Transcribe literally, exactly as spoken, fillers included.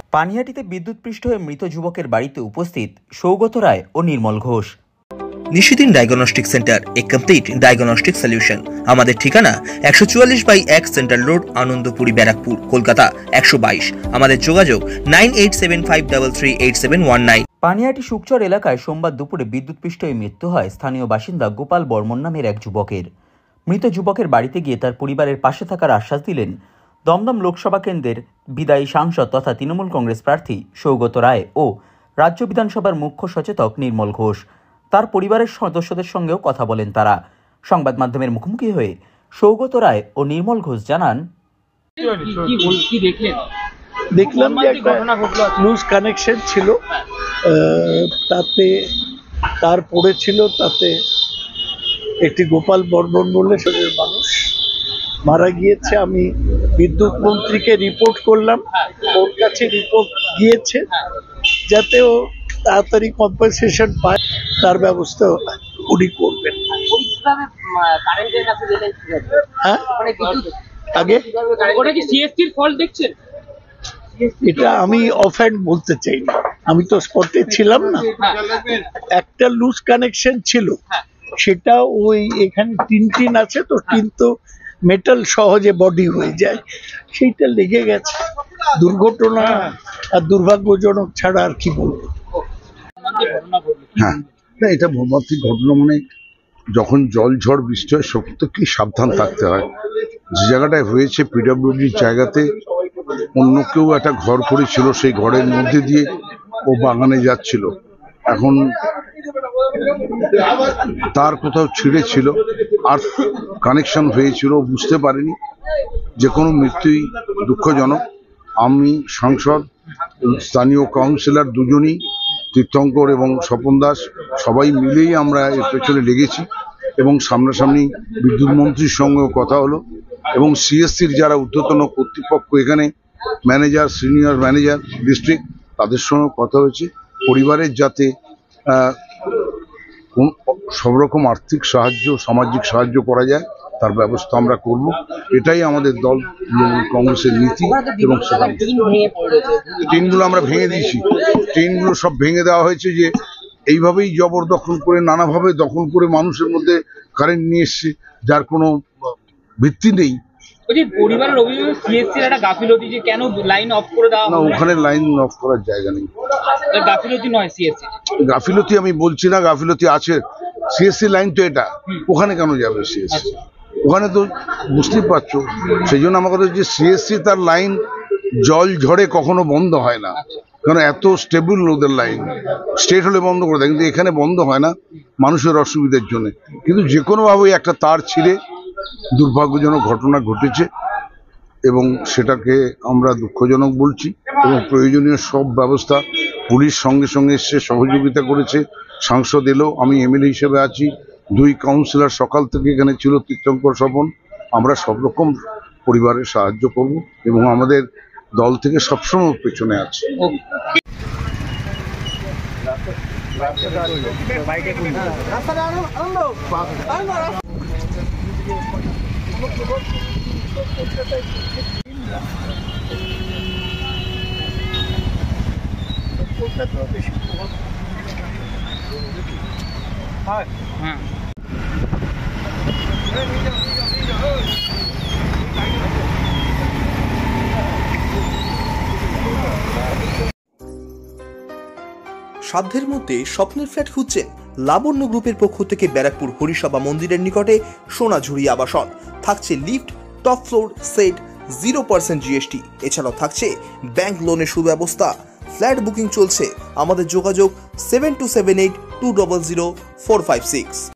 পানিহাটিতে বিদ্যুৎপৃষ্ট হয়ে মৃত যুবকের বাড়িতে উপস্থিত সৌগত রায় ও Nirmal Ghosh. Nishidin diagnostic centre, a complete diagnostic solution. আমাদের ঠিকানা একশো চুয়াল্লিশ বাই এক সেন্ট্রাল রোড, আনন্দপুরি, ব্যারাকপুর, কলকাতা একশো বাইশ। আমাদের যোগাযোগ nine eight seven five three three eight seven one nine. Panihati Sukchar এলাকায় সোমবার দুপুরে বিদ্যুৎপৃষ্ট হয়ে মৃত্যু হয় স্থানীয় বাসিন্দা গোপাল বর্মন নামের এক যুবকের। মৃত যুবকের বাড়িতে গিয়ে তার পরিবারের পাশে থাকার আশ্বাস দিলেন দমদম লোকসভা কেন্দ্রের বিদায়ী সাংসদ তথা তৃণমূল কংগ্রেস প্রার্থী সৌগত রায় ও রাজ্য বিধানসভার মুখ্য সচেতক নির্মল ঘোষ। তার পরিবারের সদস্যদের সঙ্গেও কথা বলেন তারা। সংবাদ মাধ্যমের মুখোমুখি হয়ে সৌগত রায় ও নির্মল ঘোষ জানান, দেখলাম যে একটা লুজ কানেকশন ছিল, তাতে তার পড়েছিল, তাতে একটি গোপাল বর্মন বলে শরীরের মানুষ মারা গিয়েছে। আমি বিদ্যুৎ মন্ত্রীকে রিপোর্ট করলাম, ওর কাছে রিপোর্ট গিয়েছে যাতে ও তাড়াতাড়ি কম্পেনসেশন পায়, তার ব্যবস্থা উনি করবেন। হ্যাঁ, আগে এটা আমি অফহ্যান্ড বলতে চাই না, আমি তো স্পটে ছিলাম না। একটা লুজ কানেকশন ছিল, সেটা ওই এখানে টিন টিন আছে তো, টিন তো মেটাল সহজে বডি হয়ে যায়, সেইটা লেগে গেছে। দুর্ঘটনা আর দুর্ভাগ্যজনক ছাড়া আর কি বলবো। হ্যাঁ, না এটা মর্মান্তিক ঘটনা। মানে যখন জল ঝড় বৃষ্টি হয় সত্যি সাবধান থাকতে হয়। যে জায়গাটায় হয়েছে পিডব্লিউডির জায়গাতে অন্য কেউ একটা ঘর করেছিল, সেই ঘরের মধ্যে দিয়ে ও বাগানে যাচ্ছিল। এখন তার কোথাও ছিঁড়ে ছিল আর কানেকশন হয়েছিল, বুঝতে পারেনি। যে কোনো মৃত্যুই দুঃখজনক। আমি সাংসদ, স্থানীয় কাউন্সিলর দুজনই, তীর্থঙ্কর এবং স্বপন দাস, সবাই মিলেই আমরা এর পেছনে লেগেছি এবং সামনাসামনি বিদ্যুৎ মন্ত্রীর সঙ্গেও কথা হলো এবং সিএসসির যারা ঊর্ধ্বতন কর্তৃপক্ষ এখানে ম্যানেজার, সিনিয়র ম্যানেজার ডিস্ট্রিক্ট, তাদের সঙ্গে কথা হয়েছে। পরিবারের যাতে সব রকম আর্থিক সাহায্য, সামাজিক সাহায্য করা যায় তার ব্যবস্থা আমরা করব। এটাই আমাদের দল কংগ্রেসের নীতি। এবং ট্রেনগুলো আমরা ভেঙে দিয়েছি, ট্রেনগুলো সব ভেঙে দেওয়া হয়েছে। যে এইভাবেই জবরদখল করে, নানাভাবে দখল করে মানুষের মধ্যে কারেন্ট নিয়ে এসছে, যার কোনো ভিত্তি নেই। পরিবারের অভিযোগ সিএসসির একটা গাফিলতি, যে কেন লাইন অফ করে দেওয়া? না, ওখানে লাইন অফ করার জায়গা নেই। গাফিলতি নয় সিএসসি, গাফিলতি আমি বলছি না, গাফিলতি আছে। সিএসসি লাইন তো এটা, ওখানে কেন যাবে সিএসসি? ওখানে তো বুঝতেই পারছো। সেই জন্য আমার কথা হচ্ছে সিএসসি তার লাইন জল ঝড়ে কখনো বন্ধ হয় না, কারণ এত স্টেবল ওদের লাইন। স্টেট হলে বন্ধ করে দেয়, কিন্তু এখানে বন্ধ হয় না মানুষের অসুবিধার জন্য। কিন্তু যে কোনোভাবে একটা তার ছিঁড়ে দুর্ভাগ্যজনক ঘটনা ঘটেছে এবং সেটাকে আমরা দুঃখজনক বলছি। এবং প্রয়োজনীয় সব ব্যবস্থা পুলিশ সঙ্গে সঙ্গে এসে সহযোগিতা করেছে, সাংসদ এলো, আমি এমএলএ হিসেবে আছি, দুই কাউন্সিলর সকাল থেকে এখানে ছিল, তীর্থঙ্কর, স্বপন। আমরা সব রকম পরিবারের সাহায্য করব এবং আমাদের দল থেকে সবসময় পেছনে আছে। সাধ্যের মধ্যে স্বপ্নের ফ্ল্যাট খুঁজছেন? লাবণ্য গ্রুপের পক্ষ থেকে ব্যারাকপুর হরিসভা মন্দিরের নিকটে সোনাঝুরি আবাসন। থাকছে lift, top floor, set, zero percent GST. এছাড়াও থাকছে ব্যাংক লোনের সুব্যবস্থা। ফ্ল্যাট বুকিং চলছে। আমাদের যোগাযোগ seven two seven eight two double zero four five six.